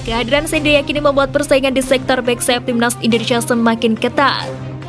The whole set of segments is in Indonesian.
Kehadiran Sendria kini membuat persaingan di sektor back sayap timnas Indonesia semakin ketat.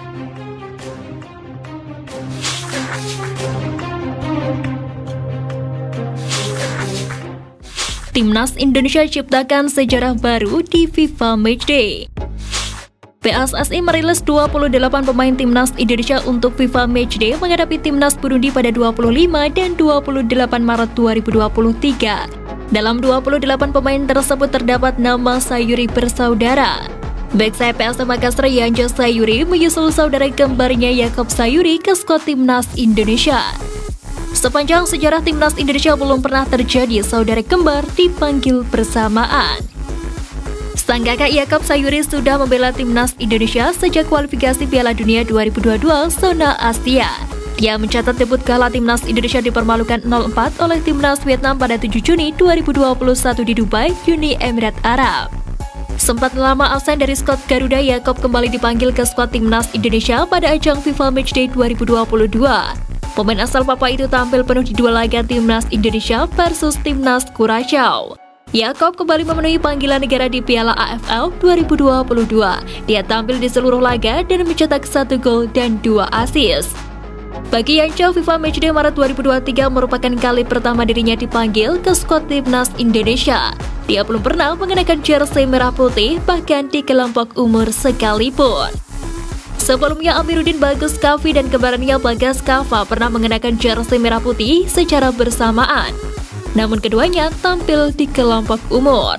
Timnas Indonesia ciptakan sejarah baru di FIFA Matchday. PSSI merilis 28 pemain timnas Indonesia untuk FIFA Matchday menghadapi timnas Burundi pada 25 dan 28 Maret 2023. Dalam 28 pemain tersebut terdapat nama Sayuri bersaudara. Back sayap PSM Makassar Yanja Sayuri menyusul saudara kembarnya Yakob Sayuri ke skuad timnas Indonesia. Sepanjang sejarah timnas Indonesia belum pernah terjadi saudara kembar dipanggil bersamaan. Sang kakak Yakob Sayuri sudah membela timnas Indonesia sejak kualifikasi Piala Dunia 2022 zona Asia. Dia mencatat debut gala timnas Indonesia dipermalukan 0-4 oleh timnas Vietnam pada 7 Juni 2021 di Dubai, Uni Emirat Arab. Sempat lama absen dari skuad Garuda, Yakob kembali dipanggil ke skuad timnas Indonesia pada ajang FIFA Matchday 2022. Pemain asal Papua itu tampil penuh di dua laga timnas Indonesia versus timnas Curaçao. Yakob kembali memenuhi panggilan negara di Piala AFL 2022. Dia tampil di seluruh laga dan mencetak 1 gol dan 2 assist. Bagi Yanja, FIFA Matchday Maret 2023 merupakan kali pertama dirinya dipanggil ke skuad timnas Indonesia. Dia belum pernah mengenakan jersey merah putih, bahkan di kelompok umur sekalipun. Sebelumnya, Amiruddin Bagus Kavi dan kembarannya Bagas Kava pernah mengenakan jersey merah putih secara bersamaan. Namun keduanya tampil di kelompok umur.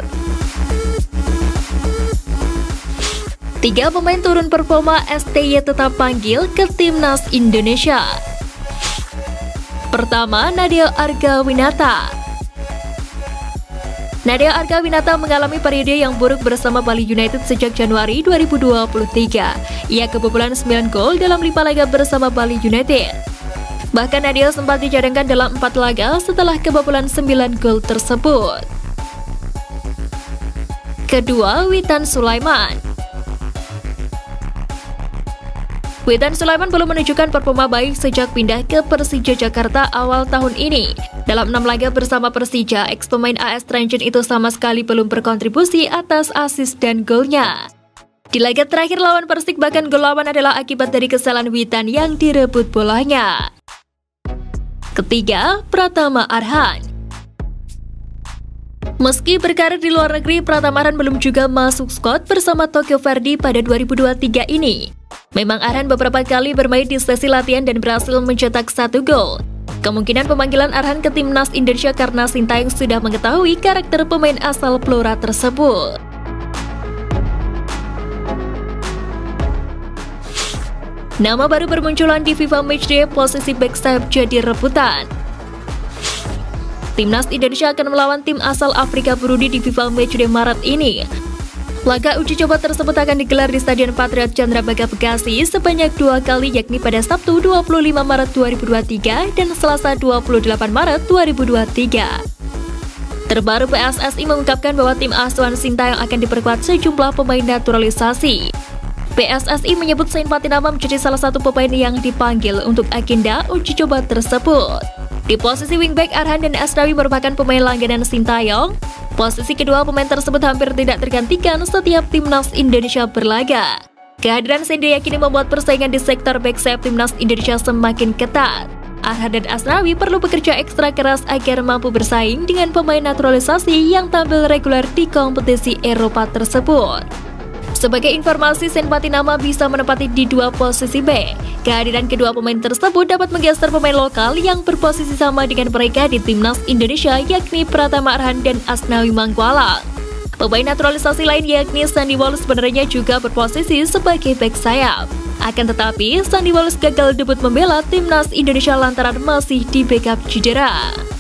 3 pemain turun performa, STY tetap panggil ke timnas Indonesia. Pertama, Nadia Argawinata. Nadia Argawinata mengalami periode yang buruk bersama Bali United sejak Januari 2023. Ia kebobolan 9 gol dalam 5 laga bersama Bali United. Bahkan Nadia sempat dicadangkan dalam 4 laga setelah kebobolan 9 gol tersebut. Kedua, Witan Sulaiman. Witan Sulaiman belum menunjukkan performa baik sejak pindah ke Persija Jakarta awal tahun ini. Dalam 6 laga bersama Persija, ex-pemain AS Trenchen itu sama sekali belum berkontribusi atas assist dan golnya. Di laga terakhir lawan Persik, bahkan gol lawan adalah akibat dari kesalahan Witan yang direbut bolanya. Ketiga, Pratama Arhan. Meski berkarir di luar negeri, Pratama Arhan belum juga masuk skuad bersama Tokyo Verdy pada 2023 ini. Memang Arhan beberapa kali bermain di sesi latihan dan berhasil mencetak 1 gol. Kemungkinan pemanggilan Arhan ke timnas Indonesia karena Sintayong sudah mengetahui karakter pemain asal Blora tersebut. Nama baru bermunculan di FIFA Matchday, posisi back sayap jadi rebutan. Timnas Indonesia akan melawan tim asal Afrika Burundi di FIFA Matchday Maret ini. Laga uji coba tersebut akan digelar di Stadion Patriot Candrabaga Bekasi sebanyak 2 kali, yakni pada Sabtu 25 Maret 2023 dan Selasa 28 Maret 2023. Terbaru, PSSI mengungkapkan bahwa tim asuhan Sintayong akan diperkuat sejumlah pemain naturalisasi. PSSI menyebut Sain Patinama menjadi salah satu pemain yang dipanggil untuk agenda uji coba tersebut. Di posisi wingback, Arhan dan Asnawi merupakan pemain langganan Sintayong. Posisi kedua pemain tersebut hampir tidak tergantikan setiap timnas Indonesia berlaga. Kehadiran Sendria kini membuat persaingan di sektor back sayap timnas Indonesia semakin ketat. Arhan dan Asnawi perlu bekerja ekstra keras agar mampu bersaing dengan pemain naturalisasi yang tampil reguler di kompetisi Eropa tersebut. Sebagai informasi, Sain Patinama bisa menempati di 2 posisi B. Kehadiran kedua pemain tersebut dapat menggeser pemain lokal yang berposisi sama dengan mereka di timnas Indonesia, yakni Pratama Arhan dan Asnawi Mangkualam. Pemain naturalisasi lain yakni Sandy Wallace sebenarnya juga berposisi sebagai back sayap. Akan tetapi, Sandy Wallace gagal debut membela timnas Indonesia lantaran masih di backup cedera.